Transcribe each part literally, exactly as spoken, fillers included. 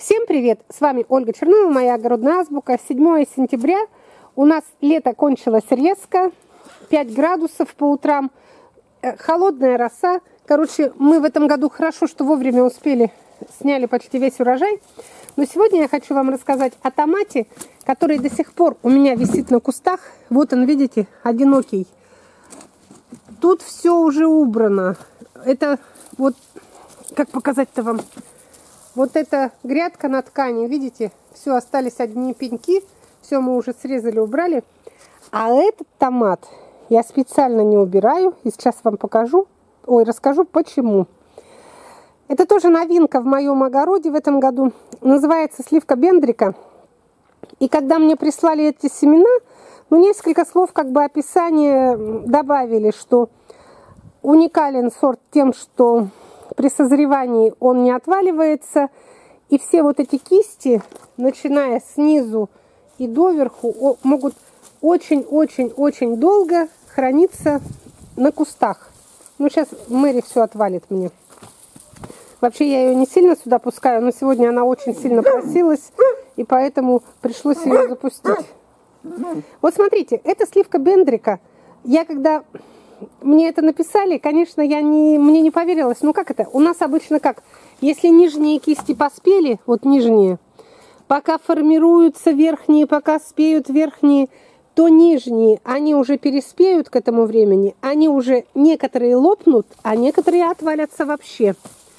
Всем привет! С вами Ольга Чернова, моя огородная азбука. седьмое сентября. У нас лето кончилось резко. пять градусов по утрам. Холодная роса. Короче, мы в этом году хорошо, что вовремя успели. Сняли почти весь урожай. Но сегодня я хочу вам рассказать о томате, который до сих пор у меня висит на кустах. Вот он, видите, одинокий. Тут все уже убрано. Это вот, как показать-то вам? Вот эта грядка на ткани, видите, все, остались одни пеньки, все мы уже срезали, убрали. А этот томат я специально не убираю, и сейчас вам покажу, ой, расскажу почему. Это тоже новинка в моем огороде в этом году, называется сливка Бендрика. И когда мне прислали эти семена, ну, несколько слов как бы описания добавили, что уникален сорт тем, что при созревании он не отваливается, и все вот эти кисти, начиная снизу и доверху, могут очень-очень-очень долго храниться на кустах. Ну, сейчас Мэри все отвалит мне. Вообще я ее не сильно сюда пускаю, но сегодня она очень сильно просилась, и поэтому пришлось ее запустить. Вот смотрите, это сливка Бендрика. Я когда... Мне это написали, конечно, я не, мне не поверилось. Ну как это? У нас обычно как? Если нижние кисти поспели, вот нижние, пока формируются верхние, пока спеют верхние, то нижние, они уже переспеют к этому времени, они уже некоторые лопнут, а некоторые отвалятся вообще.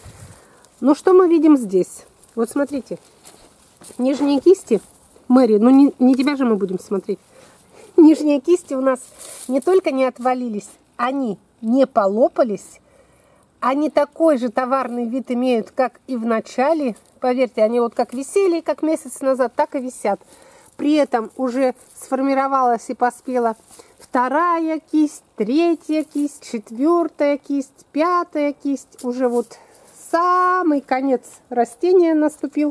Но что мы видим здесь? Вот смотрите, нижние кисти, Мэри, ну не, не тебя же мы будем смотреть. Нижние кисти у нас не только не отвалились, они не полопались, они такой же товарный вид имеют, как и в начале. Поверьте, они вот как висели, как месяц назад, так и висят. При этом уже сформировалась и поспела вторая кисть, третья кисть, четвертая кисть, пятая кисть. Уже вот самый конец растения наступил.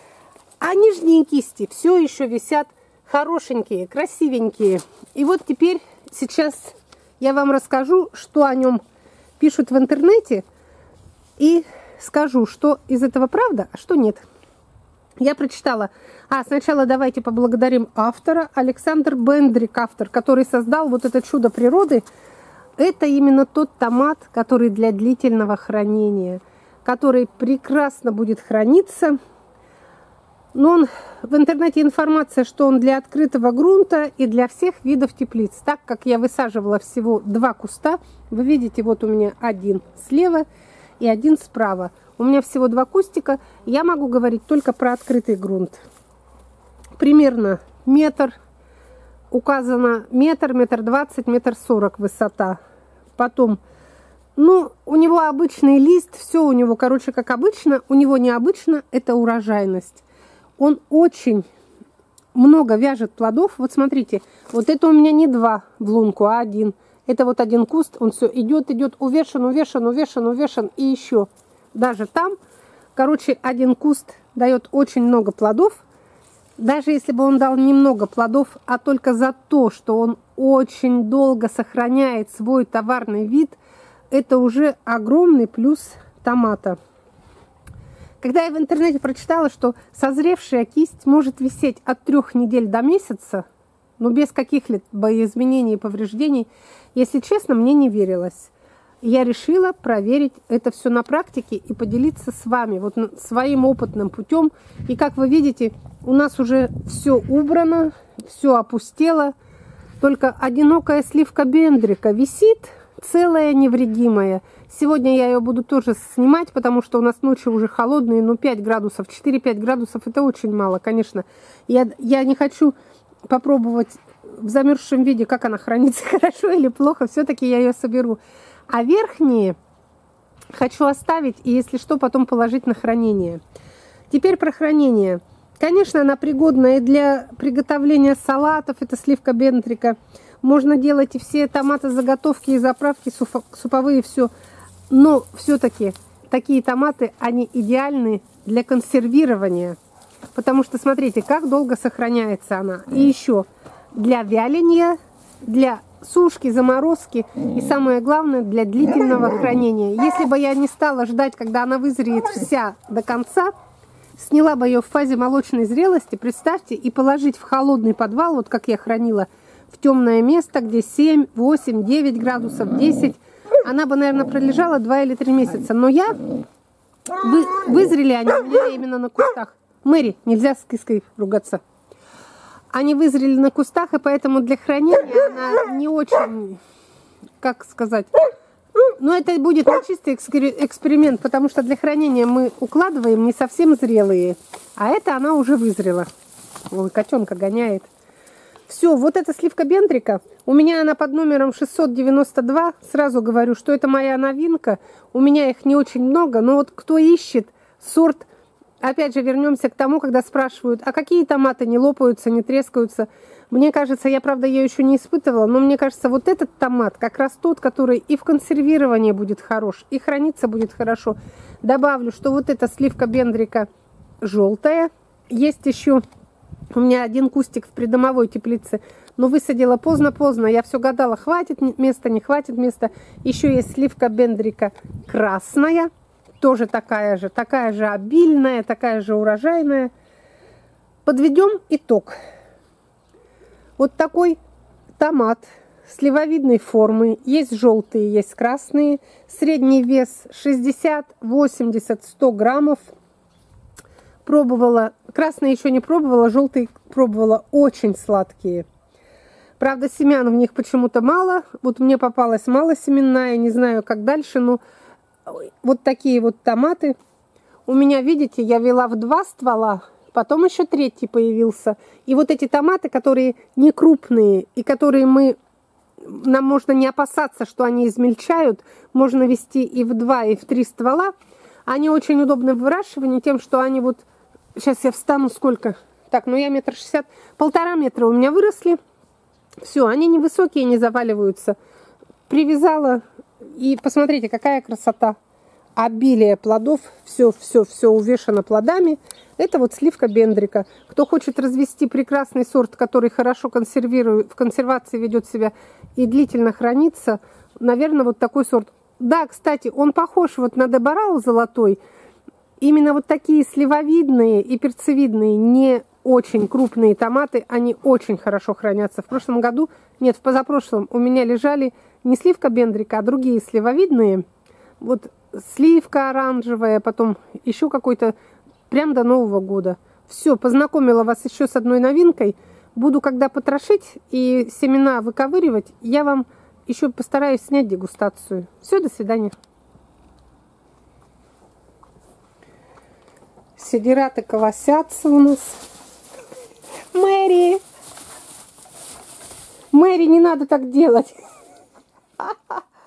А нижние кисти все еще висят хорошенькие, красивенькие. И вот теперь сейчас я вам расскажу, что о нем пишут в интернете, и скажу, что из этого правда, а что нет. Я прочитала. А сначала давайте поблагодарим автора. Александр Бендрик, автор, который создал вот это чудо природы. Это именно тот томат, который для длительного хранения, который прекрасно будет храниться. Но он, в интернете информация, что он для открытого грунта и для всех видов теплиц. Так как я высаживала всего два куста, вы видите, вот у меня один слева и один справа. У меня всего два кустика, я могу говорить только про открытый грунт. Примерно метр, указано метр, метр двадцать, метр сорок высота. Потом, ну, у него обычный лист, все у него, короче, как обычно, у него необычно, это урожайность. Он очень много вяжет плодов. Вот смотрите, вот это у меня не два в лунку, а один. Это вот один куст, он все идет, идет, увешан, увешан, увешан, увешан. И еще даже там, короче, один куст дает очень много плодов. Даже если бы он дал немного плодов, а только за то, что он очень долго сохраняет свой товарный вид, это уже огромный плюс томата. Когда я в интернете прочитала, что созревшая кисть может висеть от трех недель до месяца, но без каких-либо изменений и повреждений, если честно, мне не верилось. Я решила проверить это все на практике и поделиться с вами вот своим опытным путем. И как вы видите, у нас уже все убрано, все опустело. Только одинокая сливка Бендрика висит, целая, невредимая. Сегодня я ее буду тоже снимать, потому что у нас ночи уже холодные, ну пять градусов, четыре-пять градусов это очень мало, конечно. Я, я не хочу попробовать в замерзшем виде, как она хранится, хорошо или плохо, все-таки я ее соберу. А верхние хочу оставить и, если что, потом положить на хранение. Теперь про хранение. Конечно, она пригодна и для приготовления салатов, это сливка Бендрика. Можно делать и все томаты, заготовки и заправки, суповые, все. Но все-таки такие томаты, они идеальны для консервирования. Потому что, смотрите, как долго сохраняется она. И еще для вяления, для сушки, заморозки и, самое главное, для длительного хранения. Если бы я не стала ждать, когда она вызреет вся до конца, сняла бы ее в фазе молочной зрелости, представьте, и положить в холодный подвал, вот как я хранила, в темное место, где семь, восемь, девять градусов, десять, она бы, наверное, пролежала два или три месяца. Но я, вы, вызрели они у меня именно на кустах. Мэри, нельзя с киской ругаться. Они вызрели на кустах, и поэтому для хранения она не очень, как сказать... Но это будет не чистый эксперимент, потому что для хранения мы укладываем не совсем зрелые. А это она уже вызрела. Ой, котенка гоняет. Все, вот эта сливка Бендрика. У меня она под номером шестьсот девяносто два. Сразу говорю, что это моя новинка. У меня их не очень много. Но вот кто ищет сорт... Опять же, вернемся к тому, когда спрашивают, а какие томаты не лопаются, не трескаются. Мне кажется, я, правда, ее еще не испытывала, но мне кажется, вот этот томат как раз тот, который и в консервировании будет хорош, и храниться будет хорошо. Добавлю, что вот эта сливка Бендрика желтая. Есть еще у меня один кустик в придомовой теплице, но высадила поздно-поздно. Я все гадала, хватит места, не хватит места. Еще есть сливка Бендрика красная. Тоже такая же, такая же обильная, такая же урожайная. Подведем итог. Вот такой томат сливовидной формы. Есть желтые, есть красные. Средний вес шестьдесят, восемьдесят, сто граммов. Пробовала. Красные еще не пробовала, желтые пробовала. Очень сладкие. Правда, семян в них почему-то мало. Вот мне попалась малосеменная, не знаю, как дальше, но... Вот такие вот томаты. У меня, видите, я вела в два ствола, потом еще третий появился. И вот эти томаты, которые не крупные, и которые мы, нам можно не опасаться, что они измельчают, можно вести и в два, и в три ствола. Они очень удобны в выращивании тем, что они вот... Сейчас я встану сколько? Так, ну я метр шестьдесят. Полтора метра у меня выросли. Все, они невысокие, не заваливаются. Привязала... И посмотрите, какая красота. Обилие плодов. Все, все, все увешано плодами. Это вот сливка Бендрика. Кто хочет развести прекрасный сорт, который хорошо консервирует, в консервации ведет себя и длительно хранится, наверное, вот такой сорт. Да, кстати, он похож вот на Дебарау золотой. Именно вот такие сливовидные и перцевидные, не очень крупные томаты, они очень хорошо хранятся. В прошлом году, нет, в позапрошлом у меня лежали не сливка Бендрика, а другие сливовидные. Вот сливка оранжевая, потом еще какой-то, прям до Нового года. Все, познакомила вас еще с одной новинкой. Буду, когда потрошить и семена выковыривать, я вам еще постараюсь снять дегустацию. Все, до свидания. Сидираты колосятся у нас. Мэри! Мэри, не надо так делать.